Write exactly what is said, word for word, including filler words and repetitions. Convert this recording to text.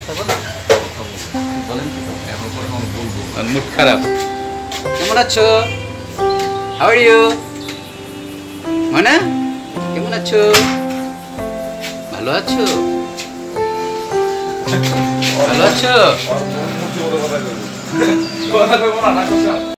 Mood খারাপ। কেমন আছো? How are you? মানে কেমন আছো? ভালো আছো? ভালো আছো?